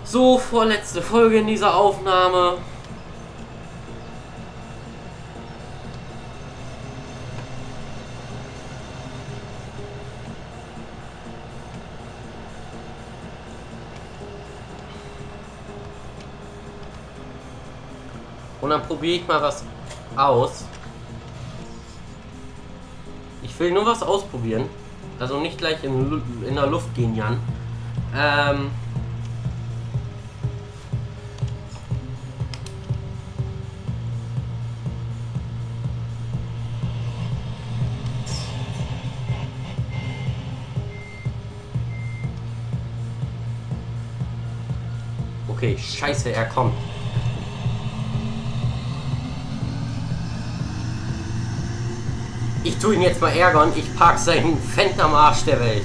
So, vorletzte Folge in dieser Aufnahme. Und dann probiere ich mal was aus. Ich will nur was ausprobieren. Also nicht gleich in der Luft gehen, Jan. Okay, scheiße, er kommt. Ich tue ihn jetzt mal ärgern. Ich park seinen Fendt am Arsch der Welt.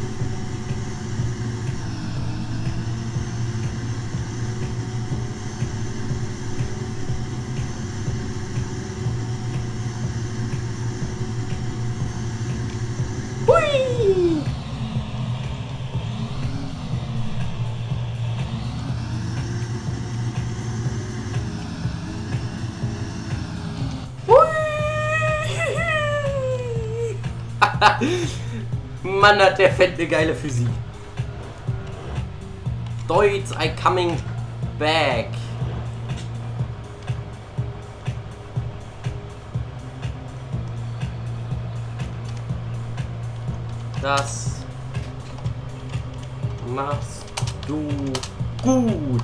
Hui! Mann, hat der Fendt eine geile Physik. Deutsch, I coming back. Das machst du gut.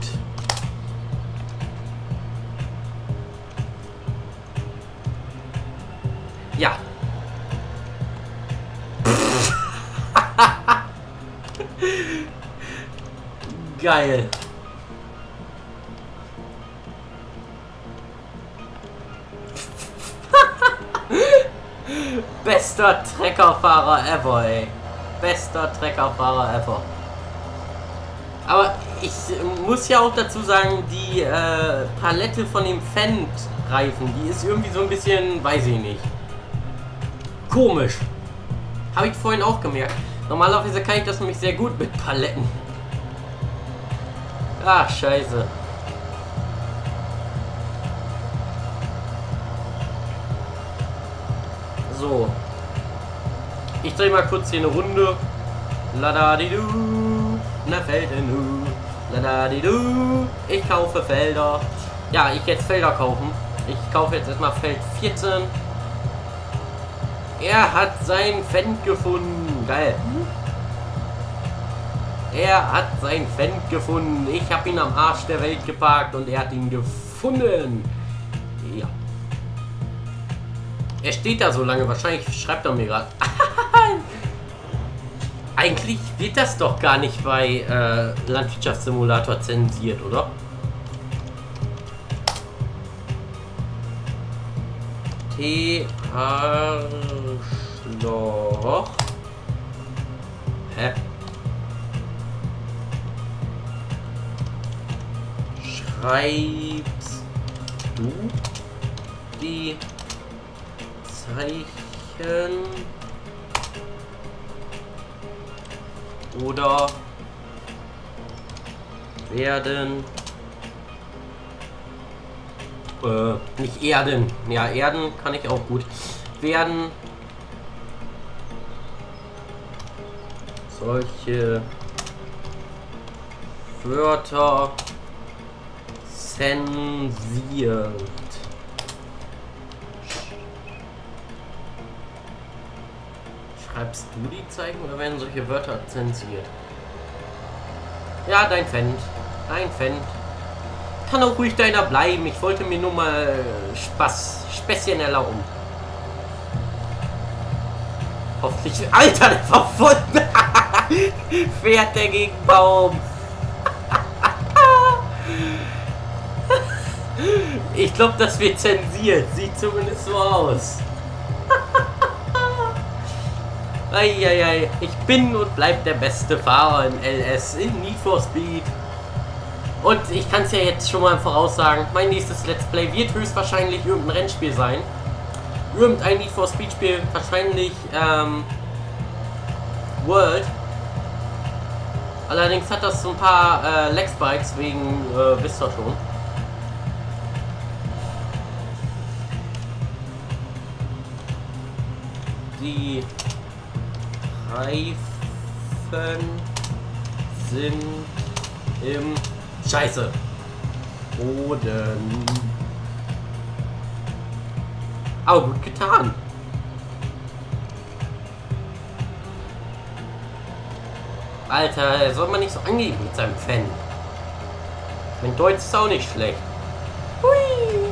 Ja. Geil. Bester Treckerfahrer ever, ey. Bester Treckerfahrer ever. Aber ich muss ja auch dazu sagen, die Palette von dem Fendt-Reifen, die ist irgendwie so ein bisschen, weiß ich nicht, komisch. Habe ich vorhin auch gemerkt. Normalerweise kann ich das nämlich sehr gut mit Paletten. Ah, scheiße. So. Ich drehe mal kurz hier eine Runde. Ladadidu. Na Felden. Ladadidu. Ich kaufe Felder. Ja, ich jetzt Felder kaufen. Ich kaufe jetzt erstmal Feld 14. Er hat sein Fendt gefunden. Geil. Er hat sein Fendt gefunden. Ich habe ihn am Arsch der Welt geparkt und er hat ihn gefunden. Ja. Er steht da so lange. Wahrscheinlich schreibt er mir gerade. Eigentlich wird das doch gar nicht bei Landwirtschaftssimulator zensiert, oder? Arschloch. Hä? Schreibst du die Zeichen oder werden nicht erden. Ja, erden kann ich auch gut. Werden solche Wörter zensiert. Schreibst du die Zeichen oder werden solche Wörter zensiert? Ja, dein Fendt. Dein Fendt. Kann auch ruhig deiner bleiben. Ich wollte mir nur mal Späßchen erlauben. Hoffentlich. Alter, der verfolgt. Fährt der gegen Baum. Ich glaube, das wird zensiert. Sieht zumindest so aus. Eieiei. Ich bin und bleib der beste Fahrer in LS, in Need for Speed. Und ich kann es ja jetzt schon mal voraussagen, mein nächstes Let's Play wird höchstwahrscheinlich irgendein Rennspiel sein. Irgendein Need for Speed Spiel, wahrscheinlich World. Allerdings hat das so ein paar Leg-Spikes wegen, wisst ihr schon. Die Reifen sind im Scheiße Boden. Aber gut getan. Alter, soll man nicht so angeben mit seinem Fan. Mein Deutsch ist auch nicht schlecht. Hui.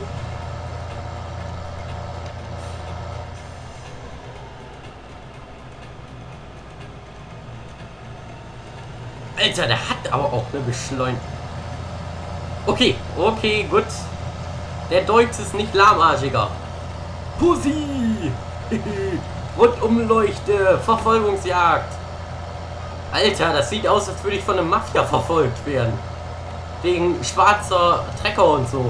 Alter, der hat aber auch eine Beschleunigung. Okay, okay, gut. Der Deutsch ist nicht lahmarchiger. Pussy! Rundumleuchte, Verfolgungsjagd. Alter, das sieht aus, als würde ich von einem Mafia verfolgt werden. Wegen schwarzer Trecker und so.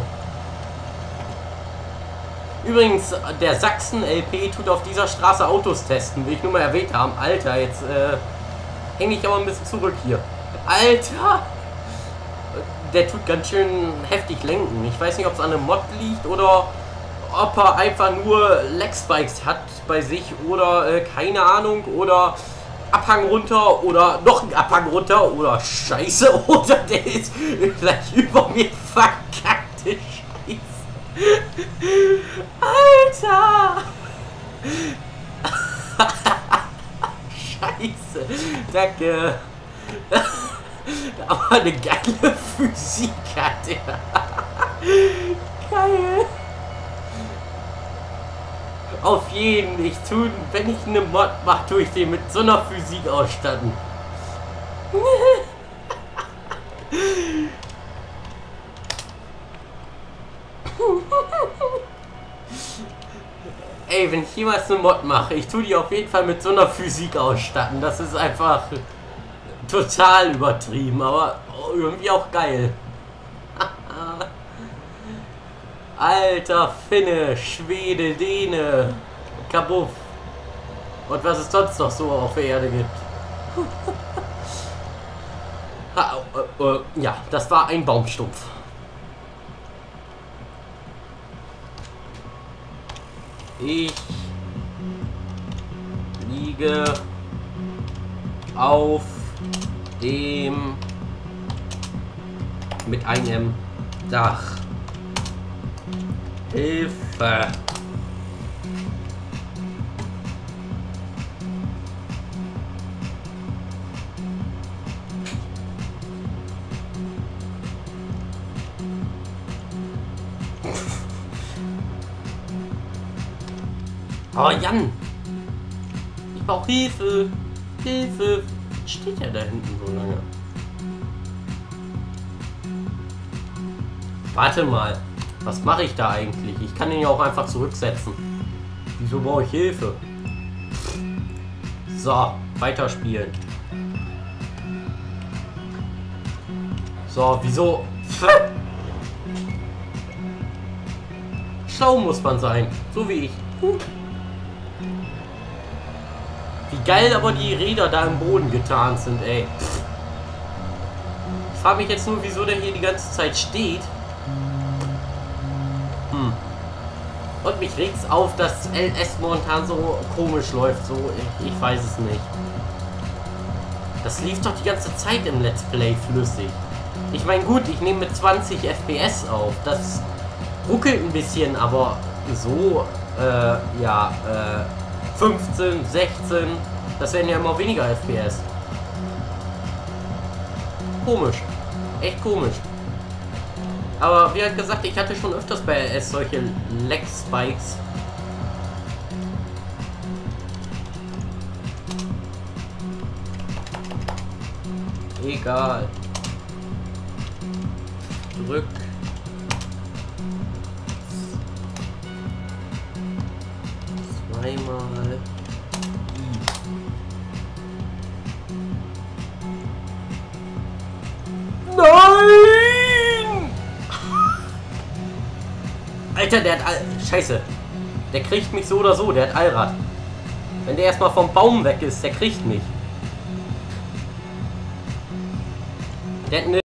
Übrigens, der Sachsen-LP tut auf dieser Straße Autos testen, will ich nur mal erwähnt haben. Alter, jetzt hänge ich aber ein bisschen zurück hier. Alter! Der tut ganz schön heftig lenken. Ich weiß nicht, ob es an einem Mod liegt oder ob er einfach nur Leg-Spikes hat bei sich oder keine Ahnung oder Abhang runter oder noch ein Abhang runter oder Scheiße oder der ist gleich über mir verkackte Scheiße. Alter! Scheiße. Danke. Aber eine geile Physik hat er. Geil. Auf jeden, wenn ich eine Mod mache, tue ich den mit so einer Physik ausstatten. Ey, wenn ich jemals eine Mod mache, ich tue die auf jeden Fall mit so einer Physik ausstatten. Das ist einfach total übertrieben, aber irgendwie auch geil. Alter Finne, Schwede, Däne, Kabuff. Und was es sonst noch so auf der Erde gibt. Ja, das war ein Baumstumpf. Ich liege auf dem mit einem Dach. Hilfe! Oh Jan! Ich brauche Hilfe! Hilfe! Was steht ja da hinten so lange? Warte mal! Was mache ich da eigentlich? Ich kann ihn ja auch einfach zurücksetzen. Wieso brauche ich Hilfe? So, weiterspielen. So, wieso? Schlau muss man sein. So wie ich. Wie geil aber die Räder da im Boden getarnt sind, ey. Ich frage mich jetzt nur, wieso der hier die ganze Zeit steht. Und mich regt's auf, dass LS momentan so komisch läuft. So, ich weiß es nicht. Das lief doch die ganze Zeit im Let's Play flüssig. Ich meine, gut, ich nehme mit 20 FPS auf. Das ruckelt ein bisschen, aber so, ja, 15, 16, das werden ja immer weniger FPS. Komisch. Echt komisch. Aber wie halt gesagt, ich hatte schon öfters bei LS solche Leg-Spikes. Egal. Drück. Zweimal. Nein! Alter, der hat Scheiße. Der kriegt mich so oder so, der hat Allrad. Wenn der erstmal vom Baum weg ist, der kriegt mich. Der hat eine